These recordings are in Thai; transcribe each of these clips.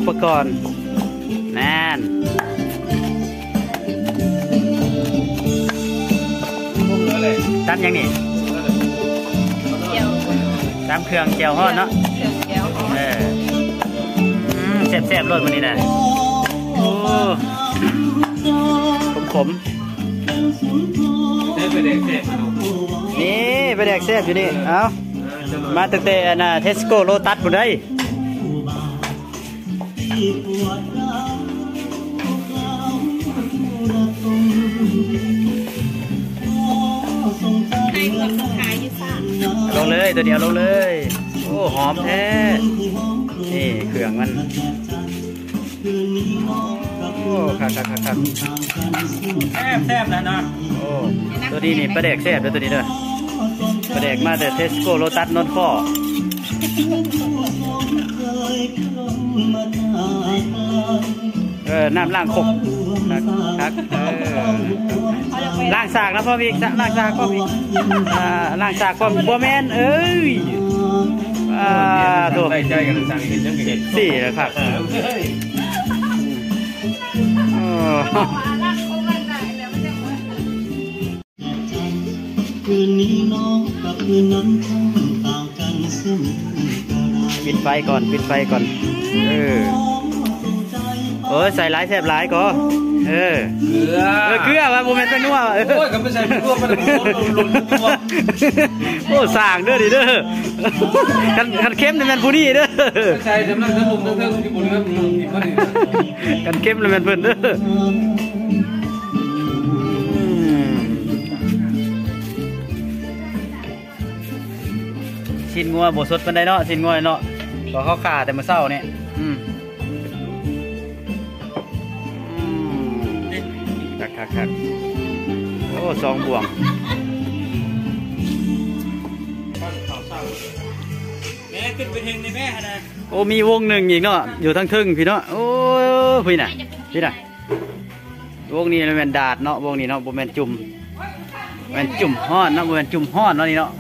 ปกรณ์นั่นตำยังนี่ตำเครื่องเจียวฮอดเนาะแซ่บๆรสวันนี้นะโอ้ขมนี่ไปแดกแซ่บอยู่นี่เอามาตั้งแต่เทสโก้โลตัสหมดเลยลงเลยตัวเดียวลงเลยโอ้หอมแท้นี่เครื่องมันโอ้คักแซ่บนะเนาะโอ้ตัวนี้นี่ปลาแดกแซ่บเลยตัวนี้เด้อปลาแดกมาแต่เทสโก้โลตัสนนท์ข้อน้ำล้างคกครับล้างสากนะพ่อพี่ล้างสากพ่อพี่ล้างสากพ่อบัวแมนเอ้ยถูกใจกันสั่งเห็นยังเห็นสี่แล้วครับคืนนี้น้องกับคืนนั้นคงต่างกันเสมอปิดไฟก่อนใส่หลายแทบหลายก็เกลือว่าโมเมนต์เป็นนัวโอ้ยก็ไม่ใส่นัวมันโอ้สั่งเด้อดิเด้อกันเข้มนี่มันผู้นี่เด้อใช่ทั้งนั้นทั้งลุงทั้งที่บุญครับกันเข้มนี่มันเพิ่นเด้อชิ้นงัวบดสดเป็นได้เนาะชิ้นงัวเนาะก็เขาขาแต่มาเศร้าเนี่ยคักโอ้สองบ่วงแม่ขึ้นไปเฮงในแม่นะโอ้มีวงหนึ่งอีกเนาะอยู่ทั้งทึ่งพี่เนาะโอ้พี่น่ะวงนี้มันเป็นดาดเนาะวงนี้เนาะโบแมนจุ่มแมนจุ่มห้อนเนาะโบแมนจุ่มห้อนเนาะนี่เนาะ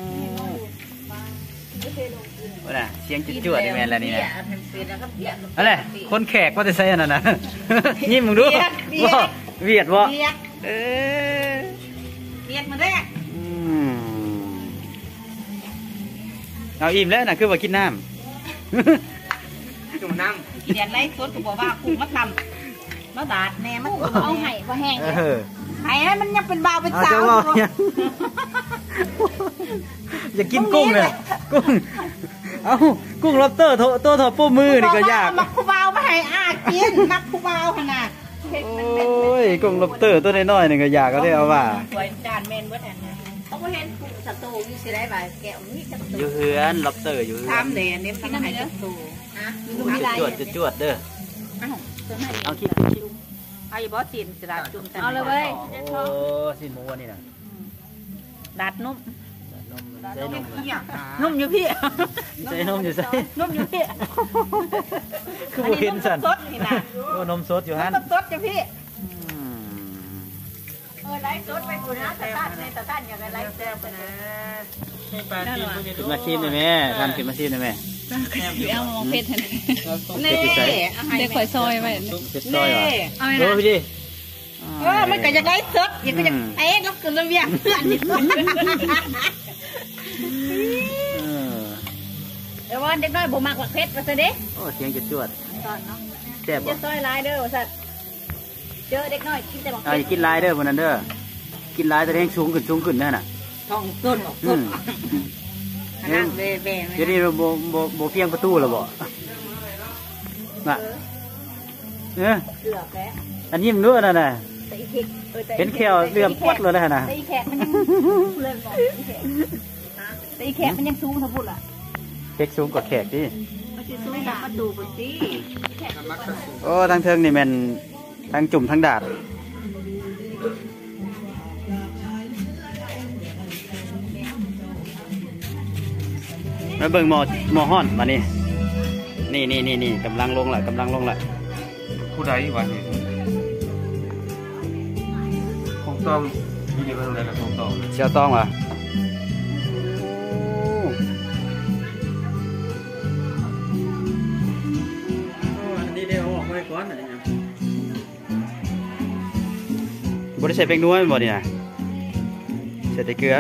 ว่าเสียงจุดๆนี่แมนอะไรนี่นะอะไรคนแขกว่าจะใส่อันนั้นนะยิ้มมึงดูเวียดวะเวียดมาได้เอาอิ่มแล้วนะคือว่ากินน้ำกินน้ำเรียนไรสดก็บอกว่ากุ้งมาทำมาดาดแน่มันเอาไห่มาแห้งไห่มันยังเป็นเบาเป็นสาวอย่ากินกุ้งเลยเอากุ้งล็อบสเตอร์ตัวถอดปูมือนี่ก็ยากมักผู้เบามาให้อากินมักผู้เบาขนาดโอ้ยกุ้งล็อบสเตอร์ตัวน้อยๆนี่ก็ยากก็ได้เอาว่าสวยจานเมนเบิร์ดแอนนะเขาเห็นกุ้งสตูอยู่สิได้บ่ายแก้วนี่สตูอยู่เฮือนล็อบสเตอร์อยู่ทำเลยเนี่ยมันให้สตูจวดเด้อเอาคิดเอาอย่าบอสจีนจะดัดจุ่มเอาเลยเว้ยโอ้สินหมูนี่นะดัดนุ่มใส่นมนุ่มอยู่พี่ใส่นมอยู่ใส่นุ่มอยู่พี่คือบุหินสันสดนี่นะโอ้นมสดอยู่ฮั่นสดอยู่พี่ไลฟ์สดไปดูนะตาตั้นอย่างไรไลฟ์แซ่บไปนะขึ้นมาชิมได้ไหมทำขึ้นมาชิมได้ไหมเอามองเพชรเด็กใส่เด็กข่อยซอยไว้เด็กซอยว่ะโอ้พี่ดิมันก็จะไลฟ์สดอย่างก็จะล็อกกันเรื่องเพื่อนเดี๋ยววันเด็กน้อยบ่มากกว่าเพชรมาซะเด้โอ้เสียงจวดแซ่บบ่จะซอยลายเด้อสัตว์เจอเด็กน้อยกินแต่บอกกินลายเด้อวันนั้นเด้อกินลายแต่แห้งสูงขึ้นนั่นน่ะท้องต้นเดี๋ยวนี้เราโบเพียงประตูหรอบ่น่ะอันนี้มันรู้นั่นน่ะเห็นแควเรื่องปัดเลยนะตีแขกมันยังตีแขกมันยังสูงทั้งหมดล่ะแขกสูงกว่าแขกดิประตูปตีโอ้ทั้งเทิงนี่มันทั้งจุ่มทั้งดาดมาเบิ่งหมอห้อนมานี่กำลังลงละผู้ใดวะนี่คงต้องมีเรื่องอะไรนะคงต้องเชียวต้องเหรอบ่ได้ใส่แป้งนัวแม่นบ่นี่นะใส่แต่เกลือ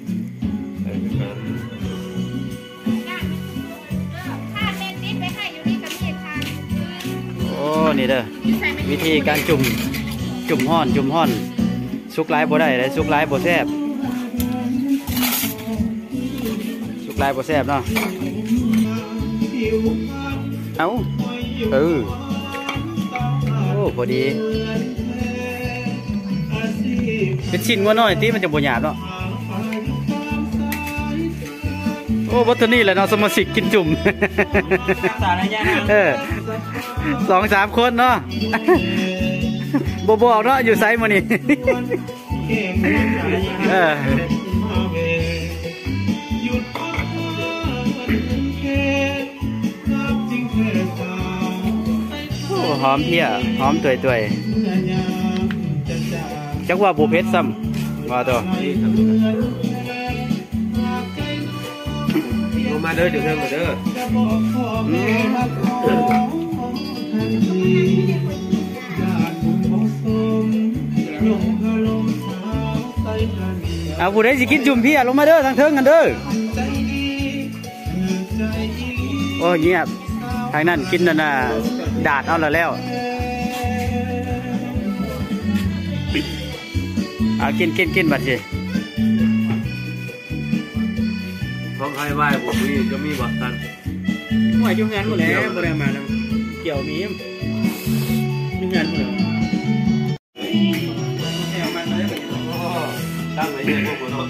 โอ้นี่เด้อวิธีการจุ่มห้อนสุกหลายบ่ได้เลยสุกหลายบ่แซ่บสุกหลายบ่แซ่บเนาะเอาโอ้พอดีเป็นชิ้นงัวน้อยที่มันจะบ่หยาบเนาะโอ้บัตรนี่แหละเนาะสมาชิกกินจุ่ม2-3 คนเนาะบ่บอกเนาะอยู่ไซมานี่หอมเพี้ยหอมตวยจักว่าบูเพชรซ้ำว่าตัวลงมาเด้อเดี๋ยวเพิ่มมาเด้อเอาผู้ใดสิกินจุ่มเพี้ยลงมาเด้อทางเทิงกันเด้อโอ้เงียบทางนั้นกินนั่นน่ะดาดเอาแล้วกินบัดสิของไอ้ไหวบุกนี่ก็มีบัตรตันไหวยุ่งงานหมดแล้วบริมาแล้วเกี่ยวมียุ่งงานหมดแล้วตั้งไว้เนี่ยพวกเรา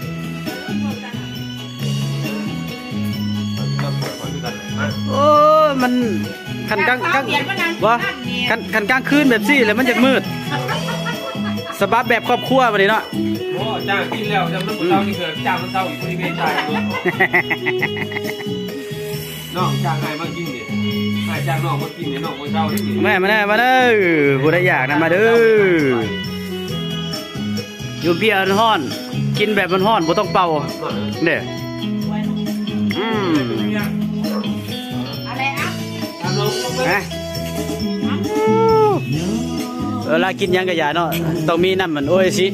โอ้มันขันกลางวะขันกลางคืนแบบซี่เลยมันจะมืดสบับแบบครอบครัววันนี้เนาะโอ้จ้างกินแล้วจ้างน้ำเต้านี่เกิดจ้างน้ำเต้าอีกคนที่ไม่จ่ายนอกจ้างให้มากินเนี่ยให้จ้างนอกมากินเนี่ยนอกมาเช่าที่แม่มาเด้อผู้ใดอยากนะมาเด้ออยู่เพียร์ห้อนกินแบบมันห้อนบ่ต้องเป่าเด้ออะไรอ่ะเวลากินยังกะยาเนาะต้องมีน้ำมันโอ้ยสิ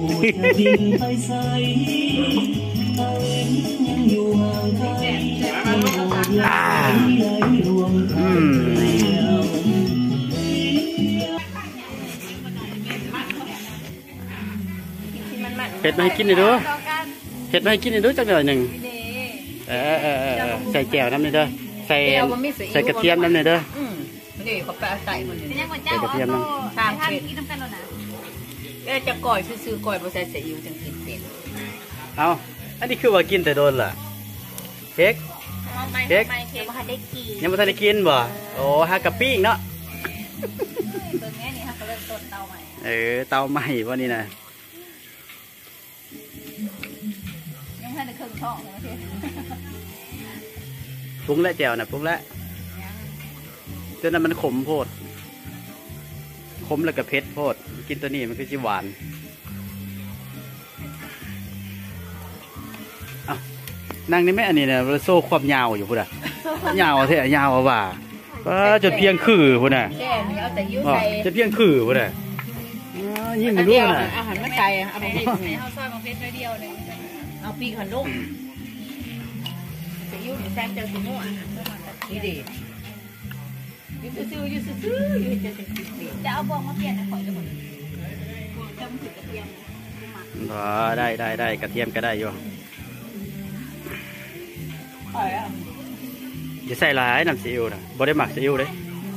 เผ็ดมาให้กินหน่อยดูเผ็ดมาให้กินหน่อยดูจังหน่อยหนึ่งใส่แจ่วน้ำหน่อยเด้อใส่กระเทียมน้ำหน่อยเด้อนี่เขาแปะใส่หมดเลยใส่กระเทียมน้ำตามเป็ดจะก่อยซื้อก่อยบริษัทเสียอยู่จังกินเป็ดเอาอันนี้คือว่ากินแต่โดนล่ะเค้กยังไม่ทันได้กินบ่โอ้ฮากะปิ้งเนาะตัวนี้นี่ฮะเขาเริ่มต้นเตาใหม่เตาใหม่วะนี่นะยังไม่ได้เครื่องช่องเลยปรุงแล้วแจ่วนะปรุงแล้วจนนั้นมันขมโพดขมแล้วก็เผ็ดโพดกินตัวนี้มันคือจิหวานนั่งนี่แม่อันนี้เนี่ยโซ่ความยาวอยู่พุ่นอ่ะยาวเท่ยาวว่าจนเพียงคือพุ่นอ่ะจะเพียงคือพุ่นอ่ะยิ่งมันรู้น่ะอาหารไม่ไกลเอาไปให้เอาซอยของเพชรเดียวเลยเอาปีกหันลูกจะยุ่งแซมเจอสิมั่วนี่ดีจะเอาบองมาเปลี่ยนนะขอยจะหมดจะมันถือกระเทียมได้กระเทียมก็ได้อยู่จะใส่หลายน้ำซีอิ๊วนะบ่ได้หมักซีอิ๊วเลย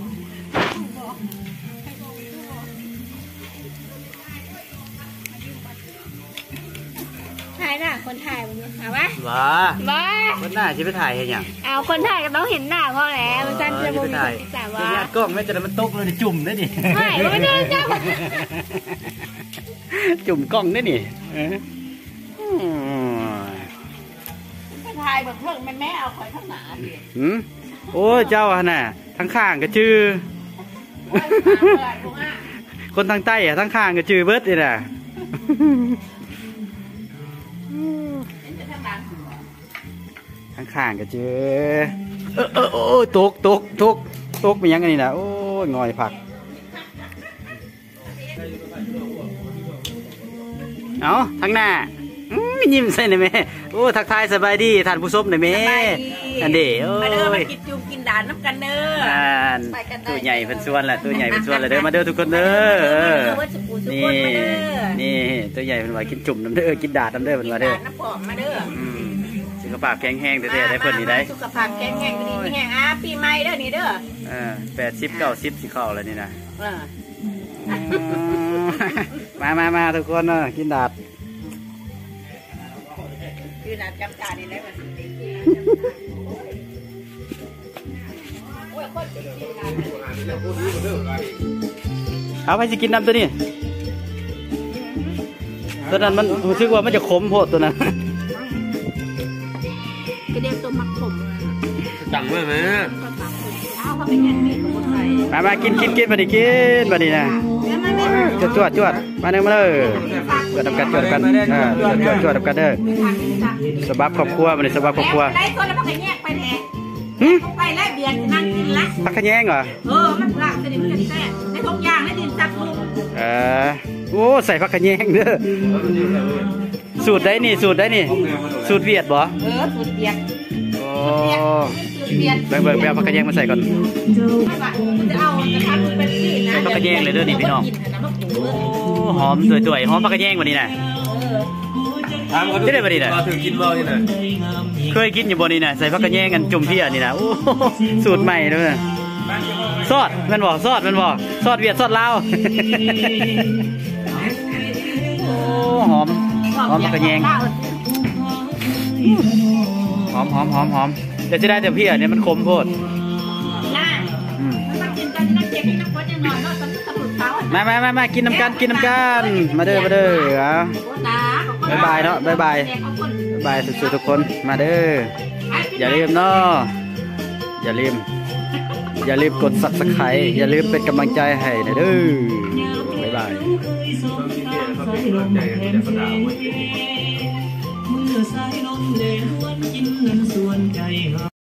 ถ่ายน่ะคนถ่ายมันเอาไหมบ้าคนหน้าจะไปถ่ายเห็นยังเอาคนถ่ายก็ต้องเห็นหน้าพ่อแล้วมันสั้นจะมุมแต่ว่ากล้องไม่จะมันตกเลยจุ่มได้ดิไม่ได้จ้าจุ่มกล้องได้ดิถ่ายแบบเรื่องแม่เอาคอยทั้งหนาโอ้เจ้าน่ะทั้งข้างก็จื้อคนทางใต้อะทั้งข้างก็จื้อเบิร์ดเลยน่ะทั้งข้างก็จื้อโอ้ตกเป็นยังไงนี่นะโอ้ยงอยผักเอาทั้งหน้ายิ้มใส่หน่อยแม่โอ้ทักทายสบายดีท่านผู้ชมหน่อยแม่อันเด้โอ้ยมาเด้อมากินจุ่มกินด่านน้ำกันเด้อตัวใหญ่เป็นส่วนแหละตัวใหญ่เป็นส่วนเลยเด้อมาเด้อทุกคนเด้อนี่นี่ตัวใหญ่เป็นว่ากินจุ่มน้ำเด้อกินดาดน้ำเด้อเป็นว่าเด้อน้ำปอมมาเด้อสุขภาพแข็งแรงเด้อได้เพิ่นนี่ได้สุขภาพแข็งแรงดีแห้งปีใหม่เด้อนี่เด้อ 80 90สิเข้าแล้วนี่นะมาทุกคนเนาะกินดาดคือนัดจำการนี่ได้มาสิเอาไปสิกินน้ำตัวนี้ตัวนั้นมันรู้สึกว่ามันจะขมโพดตัวนั้นกระเดียบตัวมักขมจังเลยไหมมากินมาดิกินมาดินะจวดมาเนื้อมาเลยจวดทำกันจวดกันจวดทำกันเด้อสบับครอบครัวมาเลยสบับครอบครัวได้คนแล้วพักแยกไปแท้ไปแล้วเบียร์นั่งกินละพักแยงเหรอมันหลักจะได้มันแซ่ได้ทุกอย่างได้ดินจับลูกโอ้ใส่พักแยงเด้อสูตรได้นี่สูตรเวียดบ่สูตรเวียดโอ้เบิ่งพักแยงมาใส่ก่อนจะเอากระทะเป็นสีนะพักแยงเลยเด้อนี่พี่น้องหอมตัวหอมพักแยงกว่านี้นะจะได้บ่ดีนะถึงกินบ่นี่นะเคยกินอยู่บ่นี่นะใส่พักแยงกันจุ่มเพี้ยนี่นะโอ้สูตรใหม่ด้วยซอสมันบอกซอสเวียดซอสลาวโอ้หอมพักแยงหอมเดี๋ยวจะได้แต่เพี้ยเนี่ยมันขมโพดมากินน้ำกันมาเด้อบ๊ายบายเนาะบ๊ายบายสุดๆทุกคนมาเด้ออย่าลืมเนาะอย่าลืมกด Subscribe อย่าลืมเป็นกำลังใจให้เด้อบ๊ายบายสายลมเลล้วนกินเงินส่วนใจ